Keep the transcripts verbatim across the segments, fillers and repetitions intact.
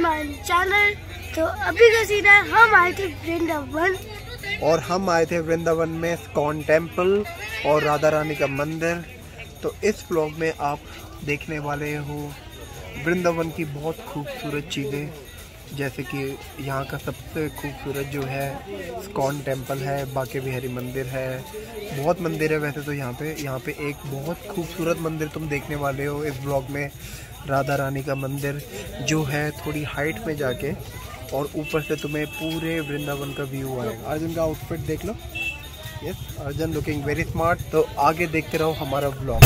हमारे चैनल। तो अभी का सीन है, हम आए थे वृंदावन और हम आए थे वृंदावन में इस्कॉन टेम्पल और राधा रानी का मंदिर। तो इस व्लॉग में आप देखने वाले हो वृंदावन की बहुत खूबसूरत चीज़ें, जैसे कि यहाँ का सबसे खूबसूरत जो है इस्कॉन टेम्पल है, बांके बिहारी मंदिर है, बहुत मंदिर है वैसे तो यहाँ पे यहाँ पे एक बहुत खूबसूरत मंदिर तुम देखने वाले हो इस ब्लॉग में, राधा रानी का मंदिर जो है थोड़ी हाइट में जाके, और ऊपर से तुम्हें पूरे वृंदावन का व्यू आएगा। अर्जुन का आउटफिट देख लो, yes Arjun looking very smart. तो आगे देखते रहो हमारा ब्लॉग।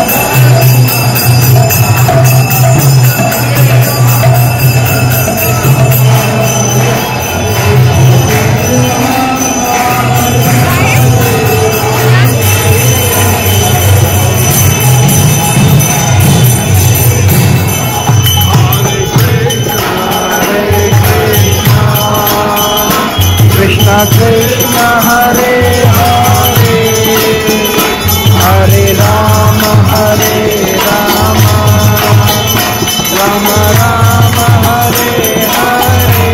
कृष्णा हरे हरे हरे राम हरे राम राम राम हरे हरे।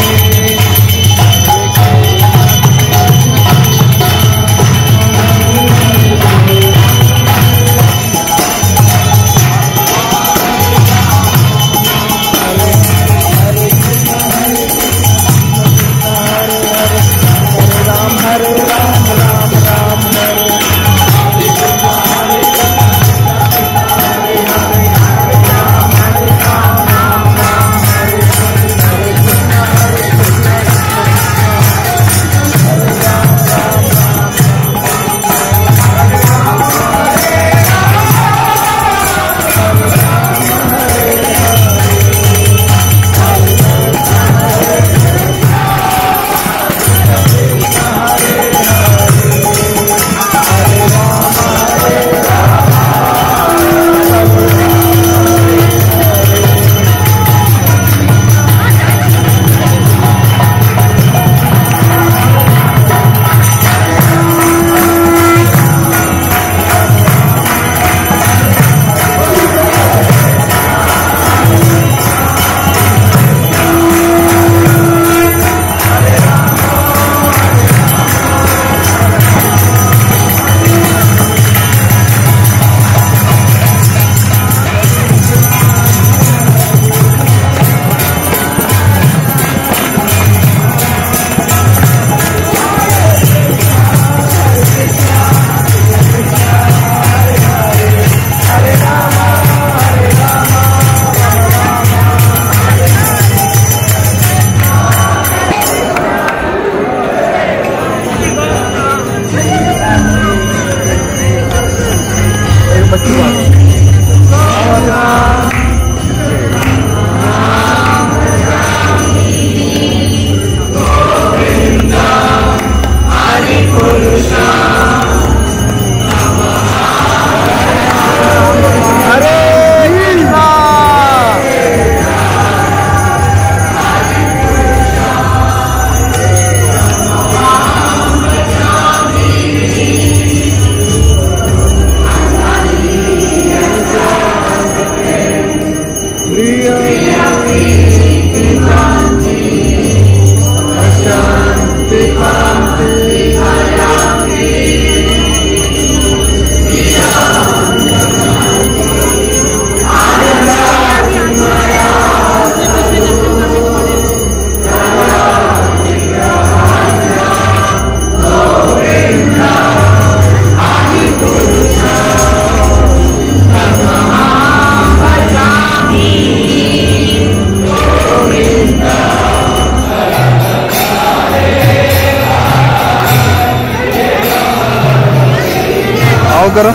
करो,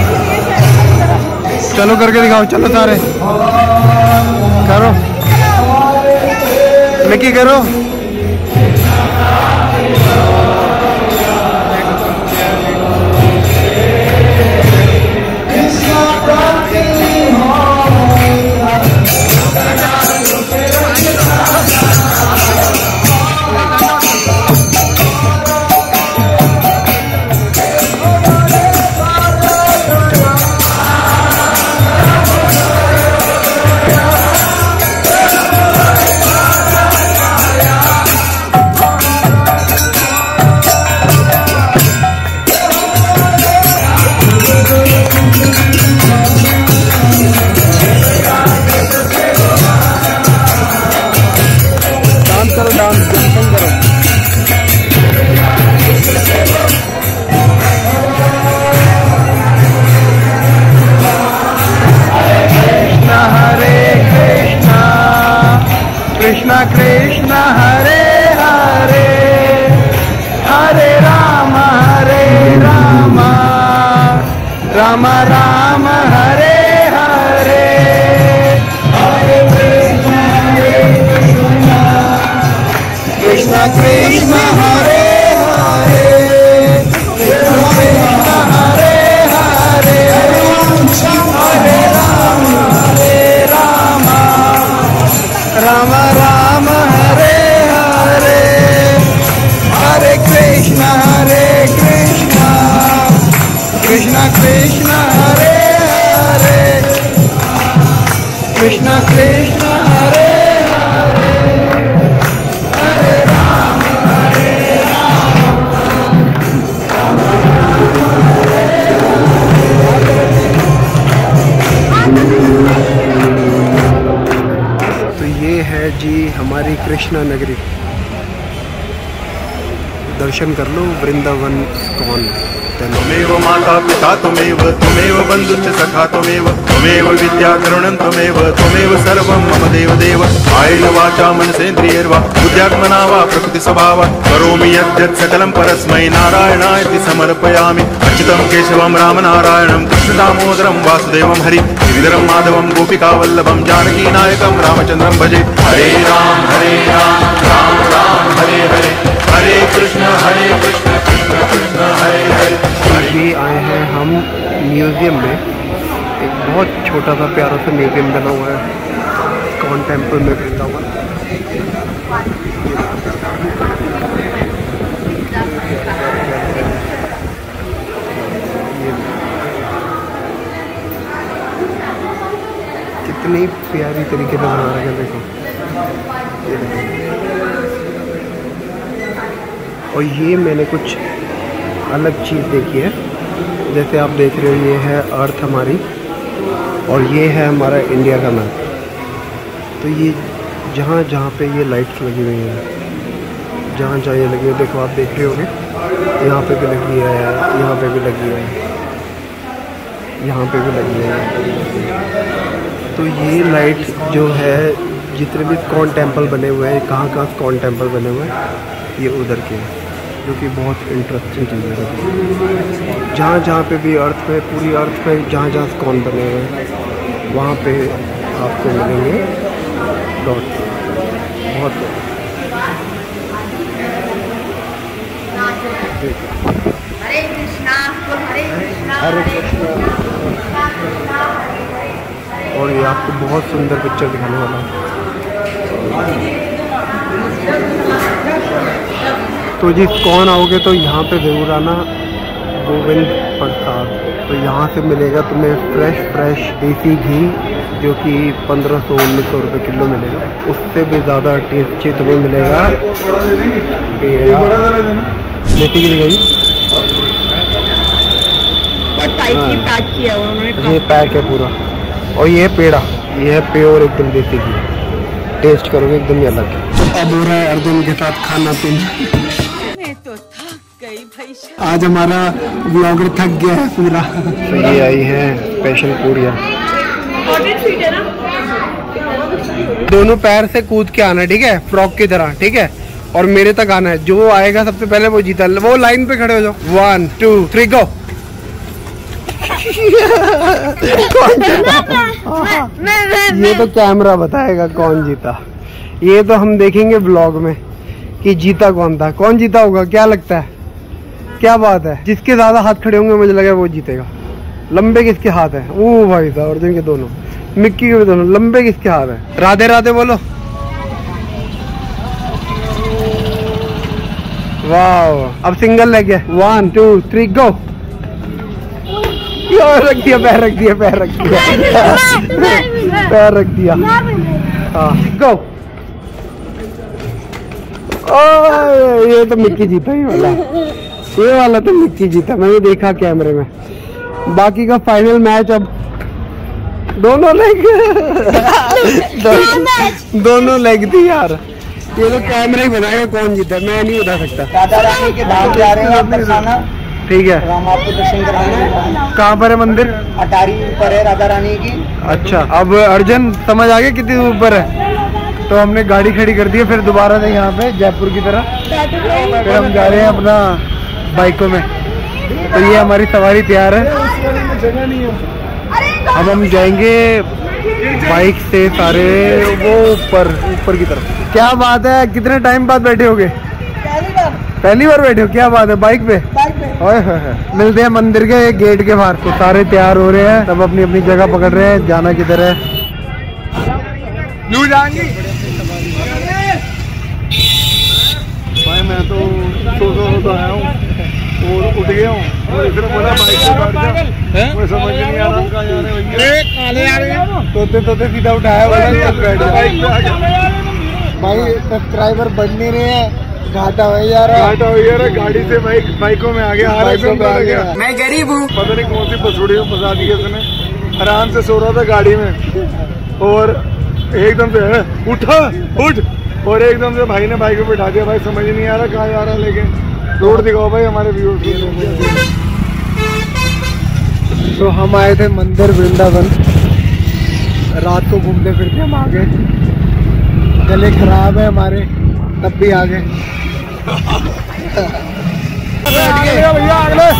चलो करके दिखाओ, चलो सारे करो, मिकी करो। कृष्ण कृष्ण हरे हरे, हरे राम हरे राम, राम राम हरे हरे, हरे कृष्ण हरे कृष्ण, कृष्ण कृष्ण हरे हरे, कृष्ण कृष्ण हरे हरे, हरे राम हरे राम, राम राम हरे हरे, हरे कृष्ण हरे कृष्ण, कृष्ण कृष्ण हरे हरे, कृष्ण कृष्ण हरे हरे, हरे राम हरे राम, तो ये है जी हमारी कृष्णा नगरी। दर्शन कर लो वृंदावन इस्कॉन। त्वमेव माता पिता त्वमेव, त्वमेव बन्धुश्च सखा त्वमेव, त्वमेव विद्या करुणं त्वमेव, त्वमेव सर्वं मम देव देव। कायेन वाचा मनसेन्द्रियैर्वा बुद्ध्यात्मना वा प्रकृतिस्वभावात् करोमि यद्यत् सकलं परस्मै नारायणायति समर्पयामि। अच्युतं केशवं रामनारायणं कृष्णदामोदरं वासुदेवं हरि गिरिधरं माधवं गोपिकावल्लभं जानकीनायकं रामचन्द्रं भजे। हरे राम हरे राम, राम राम हरे हरे, हरे कृष्ण हरे कृष्ण, कृष्ण कृष्ण हरे हरे। अभी आए हैं हम म्यूज़ियम में। एक बहुत छोटा सा प्यारा सा म्यूज़ियम बना हुआ है इस्कॉन टेम्पल में वृंदावन। कितनी प्यारी तरीके से बना रखा है, देखो। और ये मैंने कुछ अलग चीज़ देखी है, जैसे आप देख रहे हो ये है अर्थ हमारी और ये है हमारा इंडिया का मैप। तो ये जहाँ जहाँ पे ये लाइट्स लगी हुई हैं, जहाँ जहाँ ये लगी हुई, देखो आप देख रहे होगे यहाँ पे भी लगी है, यहाँ पे भी लगी है, यहाँ पे भी लगी है। तो ये लाइट जो है जितने भी इस्कॉन टेम्पल बने हुए हैं, कहाँ कहाँ इस्कॉन टेम्पल बने हुए हैं, ये उधर के हैं, जो कि बहुत इंटरेस्टिंग चीज़ है। जहाँ जहाँ पे भी अर्थ पे, पूरी अर्थ पे जहाँ जहाँ इस्कॉन बने हुए हैं वहाँ पे आपको मिलेंगे डॉट। बहुत हरे कृष्णा हरे कृष्णा हरे कृष्णा। और ये आपको बहुत सुंदर पिक्चर दिखाने वाला है। तो जी इस्कॉन आओगे तो यहाँ पे ज़रूर आना, गोविंद प्रसाद। तो यहाँ से मिलेगा तुम्हें फ्रेश फ्रेश देसी घी, जो कि पंद्रह सौ उन्नीस सौ रुपये किलो मिलेगा। उससे भी ज़्यादा टेस्टी तुम्हें मिलेगा देसी घी। ये पैक है पूरा। और ये है पेड़ा, ये है प्योर एकदम देसी घी। टेस्ट करोगे एकदम ही अलग। अब हो रहा है अर्जुन के साथ खाना पीना। तो थक गई भाई। आज हमारा ब्लॉगर थक गया है पूरा। तो ये आई है स्पेशल पूड़ियाँ। दोनों पैर से कूद के आना, ठीक है, फ्रॉक की तरह, ठीक है। और मेरे तक आना है, जो आएगा सबसे पहले वो जीता। वो लाइन पे खड़े हो जाओ। One two three go. ये तो कैमरा बताएगा कौन जीता। ये तो हम देखेंगे ब्लॉग में कि जीता कौन था। कौन जीता होगा, क्या लगता है, क्या बात है? जिसके ज्यादा हाथ खड़े होंगे मुझे लगा वो जीतेगा। लंबे किसके हाथ है? ओ भाई साहब, अर्जुन के दोनों, मिक्की के भी दोनों। लंबे किसके हाथ है? राधे राधे बोलो। वाह, अब सिंगल लेग है। One two three go. रख दिया, पैर रख दिया, पैर रख दिया, पैर रख दिया। हाँ गो। ओ ये तो मिक्की जीता ही वाला, ये वाला तो मिक्की जीता, मैंने देखा कैमरे में। बाकी का फाइनल मैच अब दोनों लेग दो, दोनों लेग थी यार। ये तो कैमरा ही बनाएगा कौन जीता, मैं नहीं बता सकता। राधा रानी के धाम जा रहे हैं आप दर्शाना, ठीक है। हम आपको दर्शन कराएंगे। कहाँ पर है मंदिर? अटारी ऊपर है राधा रानी की। अच्छा, अब अर्जुन समझ आ गया कितनी ऊपर है? तो हमने गाड़ी खड़ी कर दी है फिर दोबारा से यहाँ पे जयपुर की तरफ, फिर हम जा रहे हैं अपना बाइकों में। तो ये हमारी सवारी तैयार है, अब हम जाएंगे बाइक से सारे वो ऊपर ऊपर की तरफ। क्या बात है, कितने टाइम बाद बैठे होगे? पहली बार पहली बार बैठे हो? क्या बात है, बाइक पे? बाइक पे। ओए होए होए। मिलते हैं मंदिर के गेट के बाहर। तो सारे तैयार हो रहे हैं, सब अपनी अपनी जगह पकड़ रहे हैं, जाना किधर है। भाई मैं तो सो सो तो आया हूँ और उठ गया हूँ और इधर बोला बाइक से बैठ जा, मुझे समझ नहीं आ रहा कहाँ जा रहे हैं। तोते तोते सीधा उठाया, बोला चल बैठ जा बाइक पे आ गया। भाई सब्सक्राइबर बढ़ नहीं रहे हैं, घाटा हो जा रहा है, घाटा हो जा रहा है। गाड़ी से बाइक बाइकों में आ गया, बाइकों में आ गया। मैं गरीब हूँ, पता नहीं कौन सी पसुड़ी में फंसा दी उसने। आराम से सो रहा था गाड़ी में और एकदम से उठा उठ और एकदम से भाई ने बाइक पे बैठा दिया। भाई समझ नहीं आ रहा कहाँ जा रहा है, लेकिन रोड दिखाओ भाई हमारे व्यूअर्स को। तो हम आए थे मंदिर वृंदावन, रात को घूमते फिरते हम आ गए। गले खराब है हमारे तब भी आ गए। भैया अगले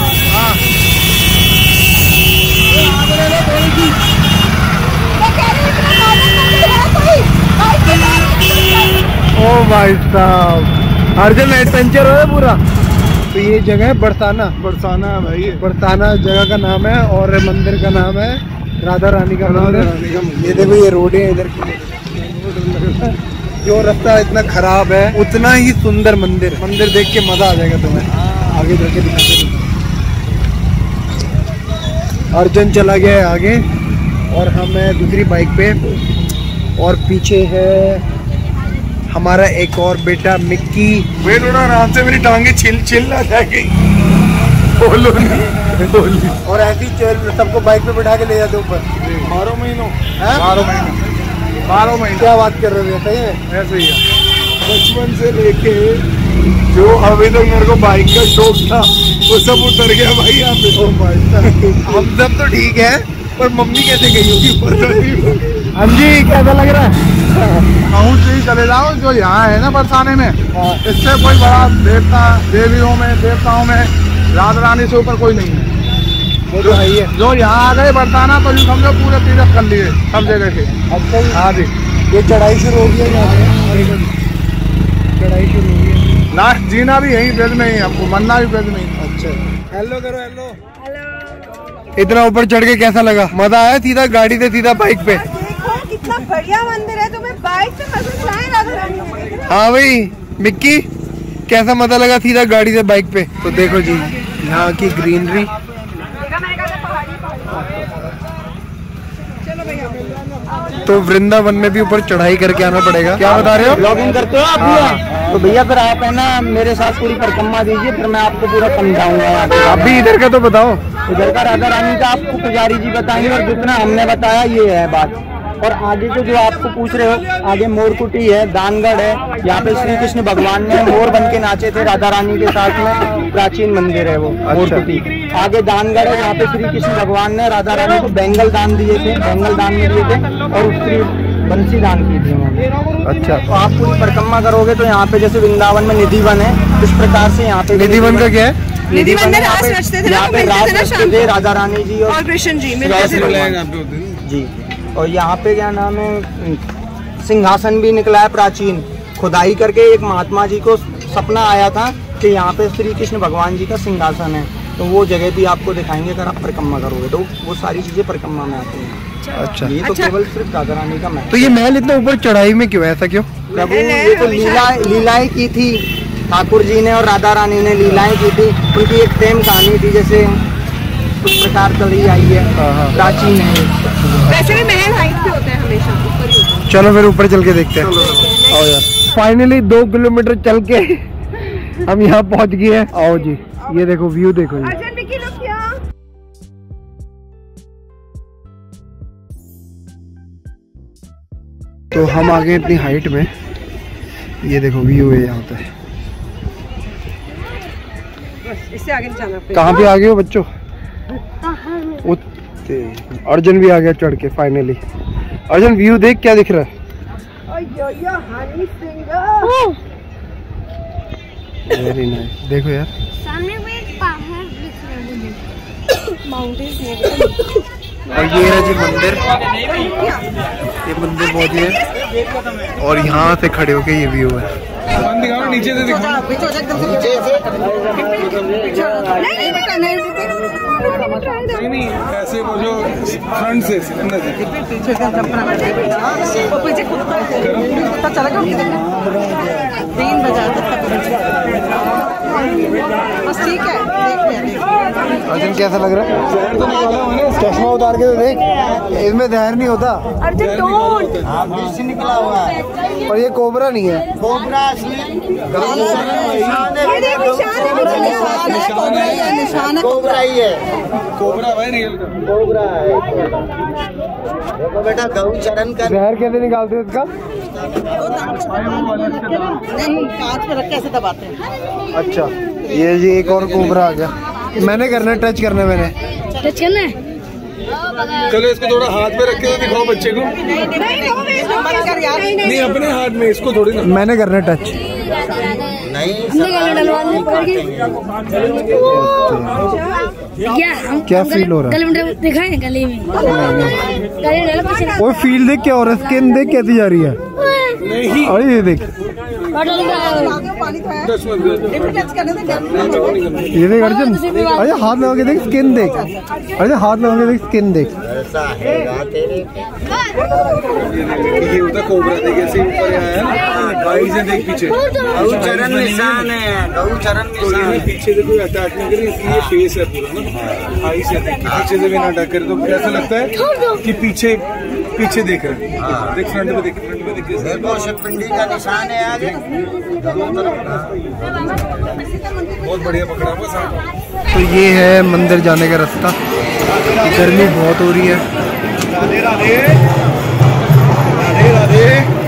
ओ भाई साहब, अर्जुन एडवेंचर हो पूरा। तो ये जगह है बरसाना, बरसाना है भाई, बरसाना जगह का नाम है और मंदिर का नाम है राधा रानी का मंदिर। ये देखो ये रोड है इधर की, जो रास्ता इतना खराब है उतना ही सुंदर मंदिर। मंदिर देख के मजा आ जाएगा तुम्हें। आगे चल के दिखाते हैं। अर्जुन चला गया है आगे और हम है दूसरी बाइक पे, और पीछे है हमारा एक और बेटा मिक्की। वेट उड़ा आराम से, मेरी टांगे छिल छिल ना जाएगी। बोलो नहीं। और ऐसी चल सबको बाइक पे बैठा के ले जाते ऊपर। बारह महीनों बारह महीने बारह महीने क्या बात कर रहे थे? ऐसे ही है, बचपन से लेके जो अभी तक मेरे को बाइक का शौक था वो सब उतर गया भाई यहाँ पे। ओ भाई हम सब तो ठीक है, पर मम्मी कैसे गई होगी पता नहीं। हम जी कैसा लग रहा है? कहूँ से चले जाओ, जो यहाँ है ना बरसाने में, इससे कोई बड़ा देवता देवियों में देवताओं में राधा रानी से ऊपर कोई नहीं है। वो तो है ही है। जो यहाँ आ गए बरसाना तो यूँ समझो पूरे तीरथ कर लिए सब जगह के। अच्छा हाँ जी, ये चढ़ाई शुरू हो गई है यहाँ पे, चढ़ाई शुरू हो गई है। ना जीना भी यही ब्रज में ही, हमको मरना भी ब्रज में ही। अच्छा हेलो करो, हेलो इतना ऊपर चढ़ के कैसा लगा? मजा आया? सीधा गाड़ी से सीधा बाइक पे। कितना बढ़िया मंदिर है, तुम्हें बाइक से मजा आए राधा रानी। हाँ भाई मिक्की, कैसा मजा लगा सीधा गाड़ी से बाइक पे? तो देखो जी यहाँ की ग्रीनरी। तो वृंदावन में भी ऊपर चढ़ाई करके आना पड़ेगा। क्या बता रहे हो? ब्लॉगिंग करते हो आप भैया? तो भैया फिर आप है ना मेरे साथ पूरी परिक्रमा दीजिए, फिर मैं आपको पूरा समझाऊंगा। अभी इधर का तो बताओ। इधर का राधा रानी का आपको पुजारी जी बताएंगे, और जितना हमने बताया ये है बात। और आगे को जो आपको पूछ रहे हो, आगे मोरकुटी है, दानगढ़ है, यहाँ पे श्री कृष्ण भगवान ने मोर बन के नाचे थे राधा रानी के साथ में, प्राचीन मंदिर है वो। अच्छा। मोरकुटी आगे दानगढ़ है, यहाँ पे श्री कृष्ण भगवान ने राधा रानी को बैंगल दान दिए थे, बैंगल दान में दिए थे, और उसकी बंसी दान की थी उन्होंने। अच्छा। तो आप पूरी परिक्रमा करोगे तो यहाँ पे जैसे वृंदावन में निधि वन है, इस प्रकार से यहाँ पे निधि वन का क्या है? निधि वन में रास रचते थे, यहाँ पे रास रचते थे राधा रानी जी और कृष्ण जी जी। और यहाँ पे क्या नाम है, सिंहासन भी निकला है प्राचीन, खुदाई करके एक महात्मा जी को सपना आया था कि यहाँ पे श्री कृष्ण भगवान जी का सिंहासन है। तो वो जगह भी आपको दिखाएंगे अगर आप परिक्रमा करोगे, तो वो सारी चीजें परिक्रमा में आती हैं। अच्छा। ये तो केवल सिर्फ राधा रानी का महल। तो ये महल इतना ऊपर चढ़ाई में क्यों है? ऐसा क्यों? प्रभु ये तो लीला लीलाएं की थी, ठाकुर जी ने और राधा रानी ने लीलाएं की थी। उनकी एक प्रेम कहानी थी, जैसे कुछ प्रकार चली आई है, प्राचीन है। वैसे भी महल हाइट पे होते हैं हमेशा, ऊपर ही होते हैं। चलो फिर ऊपर चल के देखते हैं। आओ यार, फाइनली दो किलोमीटर चल के हम यहाँ पहुँच गए हैं। आओ जी, ये देखो व्यू देखो जी। तो हम आ गए इतनी हाइट में, ये देखो व्यू है यहाँ पे। इससे आगे जाना पड़ेगा। कहाँ पे आ गए हो बच्चों? अर्जुन भी आ गया चढ़ के फाइनली। अर्जुन व्यू देख, क्या दिख रहा है? हनी सिंगर। Very nice. देखो यार सामने में एक पहाड़ दिख रहा है मुझे, माउंटेन्स। और ये है जी मंदिर, ये मंदिर बहुत ही है और यहाँ से खड़े होके ये व्यू है। नीचे से दिखाओ, नीचे से नहीं बेटा नहीं नहीं नहीं ऐसे वो जो फ्रंट से अंदर से पीछे पता चला तीन बजा बस ठीक है। अर्जुन कैसा लग रहा है? चश्मा उतार के तो देख, इसमें जहर नहीं होता। अर्जुन डोंट, निकला हुआ है और ये कोबरा नहीं है, कोबरा कोबरा ही है, कोबरा भाई रियल का कोबरा है। देखो बेटा गौ चरण कर। जहर कैसे निकालते हैं इसका? नहीं कांच पे रख के ऐसे दबाते हैं। अच्छा ये जी एक और कोबरा आ गया। मैंने करना है, टच करना है, मैंने टच करना है। चलो इसको थोड़ा हाथ में रख के दिखाओ बच्चे को। नहीं अपने हाथ में, इसको थोड़ी ना। मैंने करना है टच। नहीं क्या हम क्या फील हो रहा है? गले में दिखाएं, गले में गले में कुछ नहीं। वो फील देख क्या हो रहा है, स्किन देख कैसी जा रही है। नहीं अरे ये देख, ये देख अर्जुन, अरे हाथ लगा के देख, स्किन देख, अरे हाथ लगा के देख, स्किन देख। ऐसा है तेरे ये होता कोबरा, देख ऐसे ऊपर आया है, गाइस ने देख पीछे गौ चरण निशान है, गौ चरण तो निशान। ये पीछे से कोई अटैक नहीं करे, इसलिए फेस है पूरा ना, आई से देख पीछे से भी ना अटैक करे तो ऐसा लगता है कि पीछे पीछे देख रहे हैं। देख फ्रंट में देख, फ्रंट में देख, देखो शिवपिंडी का निशान है आगे। बहुत बढ़िया पकड़ा हुआ साहब। तो ये है मंदिर जाने का रास्ता। गर्मी बहुत हो रही है। राधे राधे राधे राधे।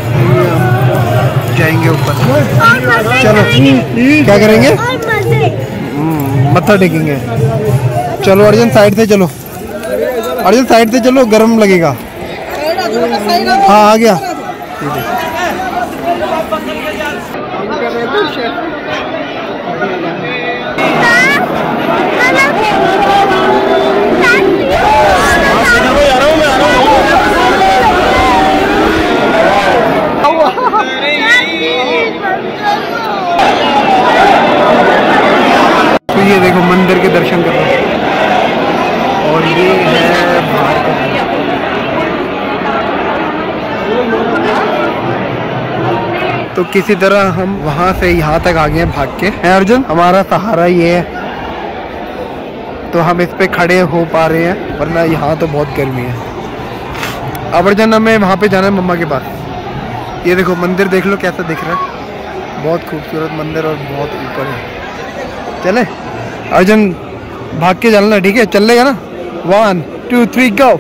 जाएंगे ऊपर, चलो क्या करेंगे? हम्म, मत्था टेकेंगे। चलो अर्जुन साइड से चलो, अर्जुन साइड से चलो, गर्म लगेगा। हाँ आ गया। तो ये देखो मंदिर के दर्शन करो और ये है बाहर का। तो किसी तरह हम वहां से यहाँ तक आ गए हैं भाग के। है अर्जुन, हमारा सहारा ये है, तो हम इस पे खड़े हो पा रहे हैं, वरना यहाँ तो बहुत गर्मी है। अब अर्जुन हमें वहाँ पे जाना है मम्मा के पास। ये देखो मंदिर देख लो कैसा दिख रहा है, बहुत खूबसूरत मंदिर और बहुत ऊपर है। चले अर्जुन, भाग के चलना, ठीक है? चल लेगा ना? One two three go.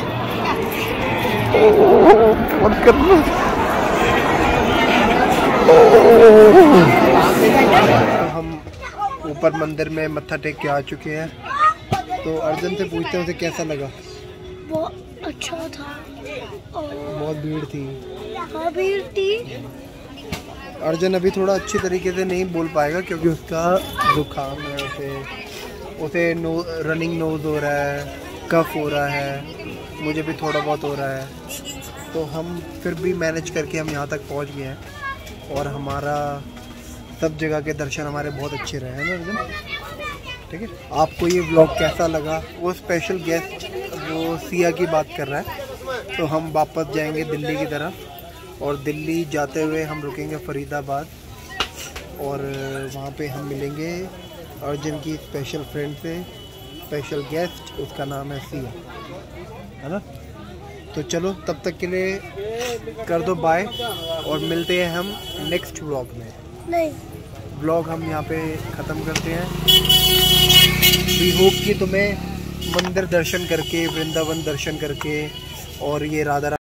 हम ऊपर मंदिर में मत्था टेक के आ चुके हैं। तो अर्जुन से पूछते हैं उसे कैसा लगा। बहुत अच्छा था और बहुत भीड़ थी। हाँ भीड़ थी। अर्जुन अभी थोड़ा अच्छी तरीके से नहीं बोल पाएगा क्योंकि उसका जुकाम है, उसे उसे नो रनिंग नोज हो रहा है, कफ हो रहा है, मुझे भी थोड़ा बहुत हो रहा है। तो हम फिर भी मैनेज करके हम यहाँ तक पहुँच गए हैं और हमारा सब जगह के दर्शन हमारे बहुत अच्छे रहे हैं ना अर्जुन, ठीक है? आपको ये व्लॉग कैसा लगा? वो स्पेशल गेस्ट वो सिया की बात कर रहा है। तो हम वापस जाएंगे दिल्ली की तरफ और दिल्ली जाते हुए हम रुकेंगे फरीदाबाद और वहाँ पे हम मिलेंगे अर्जुन की स्पेशल फ्रेंड से, स्पेशल गेस्ट, उसका नाम है सिया, है ना? तो चलो तब तक के लिए कर दो बाय और मिलते हैं हम नेक्स्ट व्लॉग में। नहीं व्लॉग हम यहाँ पे ख़त्म करते हैं। वी होप कि तुम्हें मंदिर दर्शन करके, वृंदावन दर्शन करके और ये राधा